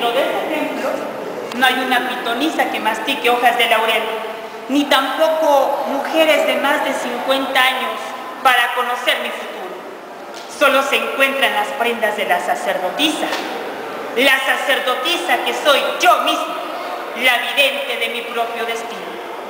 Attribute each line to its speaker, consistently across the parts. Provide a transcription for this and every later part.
Speaker 1: dentro de este templo no hay una pitonisa que mastique hojas de laurel, ni tampoco mujeres de más de 50 años para conocer mi futuro. Solo se encuentran las prendas de la sacerdotisa que soy yo misma, la vidente de mi propio destino.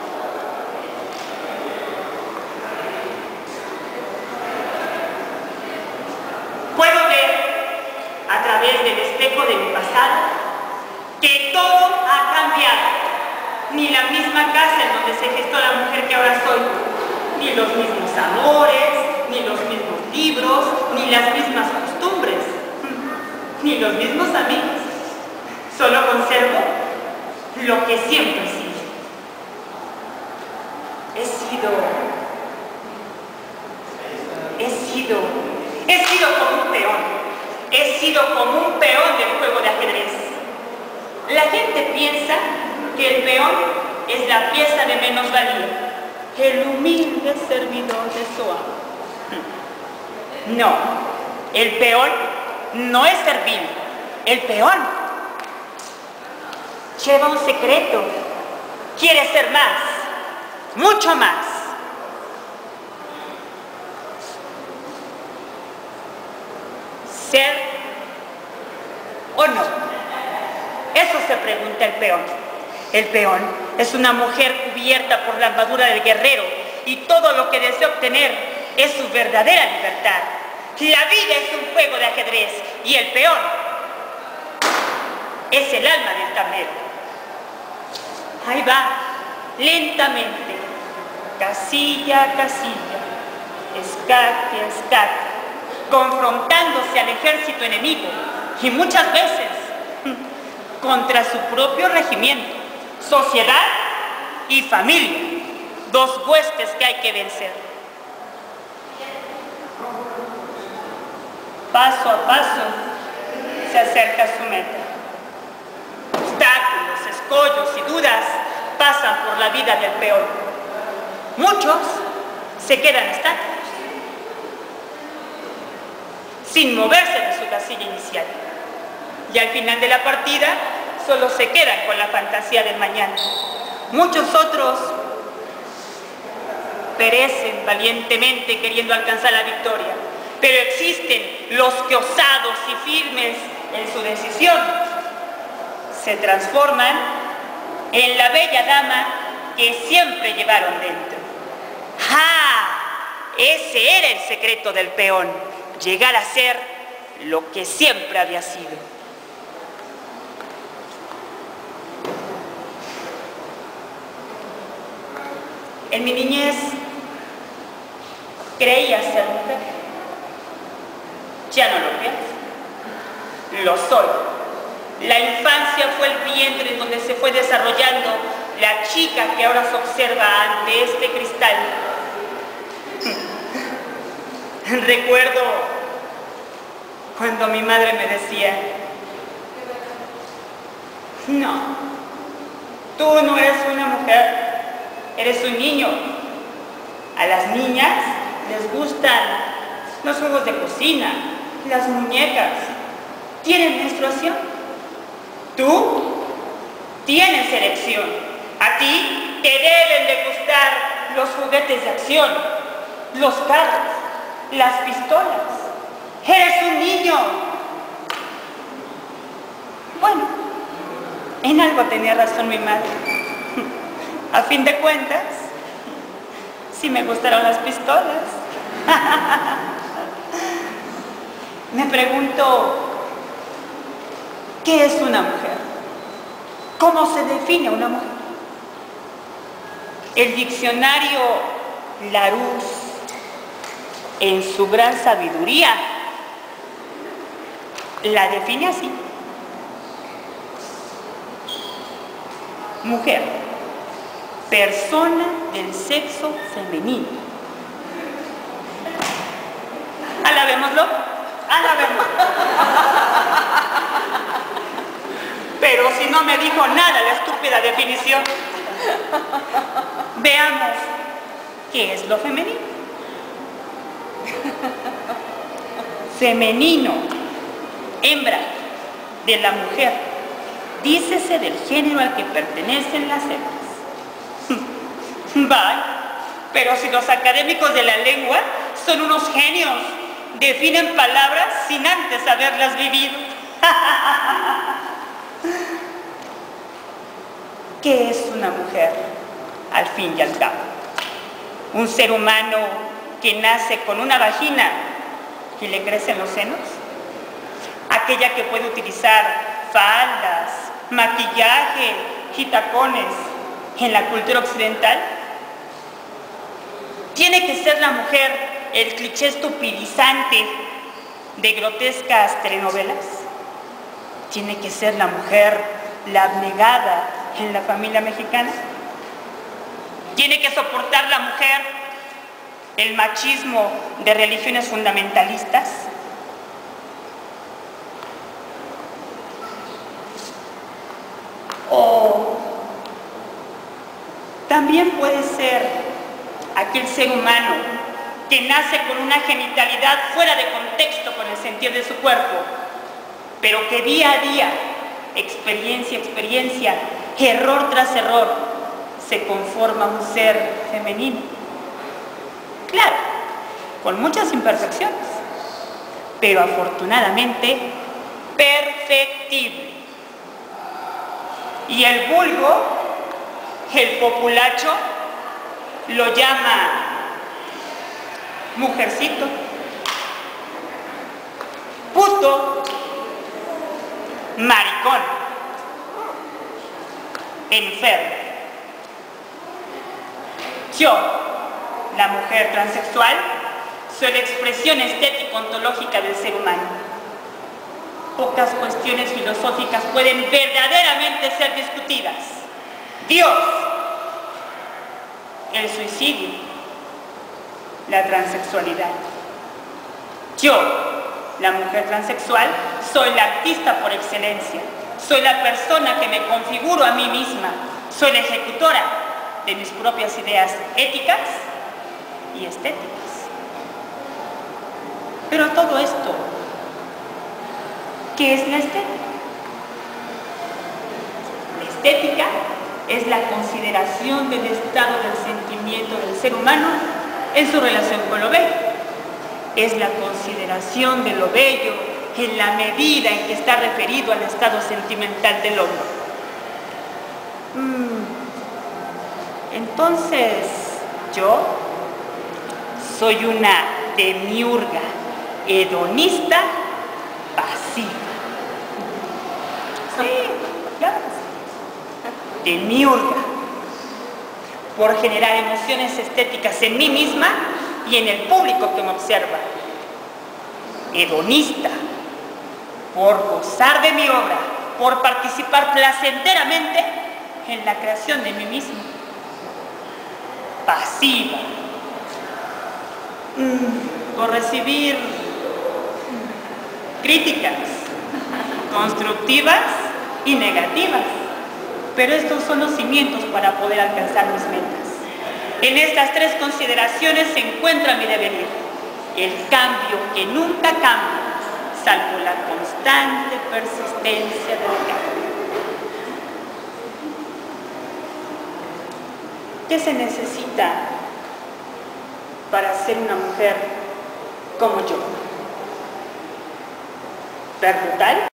Speaker 1: Puedo ver a través del espejo de mi pasado que todo ha cambiado. Ni la misma casa en donde se gestó la mujer que ahora soy, ni los mismos amores, ni los mismos libros, ni las mismas costumbres, ni los mismos amigos. Solo conservo lo que siempre he sido. He sido como un peón. He sido como un peón del juego de ajedrez. La gente piensa que el peón es la pieza de menos valía, el humilde servidor de su amo. No, el peón no es servil. El peón lleva un secreto. Quiere ser más, mucho más. ¿Ser o no? Eso se pregunta el peón. El peón es una mujer cubierta por la armadura del guerrero y todo lo que desea obtener es su verdadera libertad. La vida es un juego de ajedrez y el peón es el alma del tablero. Ahí va, lentamente, casilla a casilla, escaque a escaque, confrontándose al ejército enemigo y muchas veces contra su propio regimiento, sociedad y familia, dos huestes que hay que vencer. Paso a paso se acerca a su meta. Obstáculos, escollos y dudas pasan por la vida del peón. Muchos se quedan estáticos, sin moverse de su casilla inicial. Y al final de la partida solo se quedan con la fantasía del mañana. Muchos otros perecen valientemente queriendo alcanzar la victoria, pero existen los que, osados y firmes en su decisión, se transforman en la bella dama que siempre llevaron dentro. ¡Ah! Ese era el secreto del peón, llegar a ser lo que siempre había sido. En mi niñez creía ser mujer. Ya no lo pienso. Lo soy. La infancia fue el vientre en donde se fue desarrollando la chica que ahora se observa ante este cristal. Recuerdo cuando mi madre me decía: no, tú no eres una mujer. Eres un niño. A las niñas les gustan los juegos de cocina, las muñecas. ¿Tienen menstruación? Tú tienes erección. A ti te deben de gustar los juguetes de acción, los carros, las pistolas. Eres un niño. Bueno, en algo tenía razón mi madre. A fin de cuentas, sí me gustaron las pistolas. Me pregunto, ¿qué es una mujer? ¿Cómo se define una mujer? El diccionario Larousse, en su gran sabiduría, la define así: mujer, persona del sexo femenino. Alabémoslo, alabémoslo. Pero si no me dijo nada la estúpida definición, veamos qué es lo femenino. Femenino, hembra de la mujer, dícese del género al que pertenecen las hembras. Vaya, pero si los académicos de la lengua son unos genios, definen palabras sin antes haberlas vivido. ¿Qué es una mujer, al fin y al cabo? ¿Un ser humano que nace con una vagina y le crecen los senos? ¿Aquella que puede utilizar faldas, maquillaje y tacones en la cultura occidental? ¿Tiene que ser la mujer el cliché estupidizante de grotescas telenovelas? ¿Tiene que ser la mujer la abnegada en la familia mexicana? ¿Tiene que soportar la mujer el machismo de religiones fundamentalistas? ¿O también puede ser aquel ser humano que nace con una genitalidad fuera de contexto con el sentir de su cuerpo, pero que día a día, experiencia a experiencia, error tras error, se conforma un ser femenino? Claro, con muchas imperfecciones, pero afortunadamente perfectible. Y el vulgo, el populacho, lo llama mujercito, puto, maricón, enfermo. Yo, la mujer transexual, soy la expresión estético-ontológica del ser humano. Pocas cuestiones filosóficas pueden verdaderamente ser discutidas. Dios, el suicidio, la transexualidad. Yo, la mujer transexual, soy la artista por excelencia. Soy la persona que me configuro a mí misma. Soy la ejecutora de mis propias ideas éticas y estéticas. Pero todo esto, ¿qué es la estética? La estética es la consideración del estado del sentimiento del ser humano en su relación con lo bello. Es la consideración de lo bello en la medida en que está referido al estado sentimental del hombre. Entonces, yo soy una demiurga, hedonista, pasiva. Sí, claro. Demiurga, por generar emociones estéticas en mí misma y en el público que me observa. Hedonista, por gozar de mi obra, por participar placenteramente en la creación de mí misma. Pasiva, por recibir críticas constructivas y negativas. Pero estos son los cimientos para poder alcanzar mis metas. En estas tres consideraciones se encuentra mi devenir, el cambio que nunca cambia, salvo la constante persistencia del cambio. ¿Qué se necesita para ser una mujer como yo? ¿Ver brutal?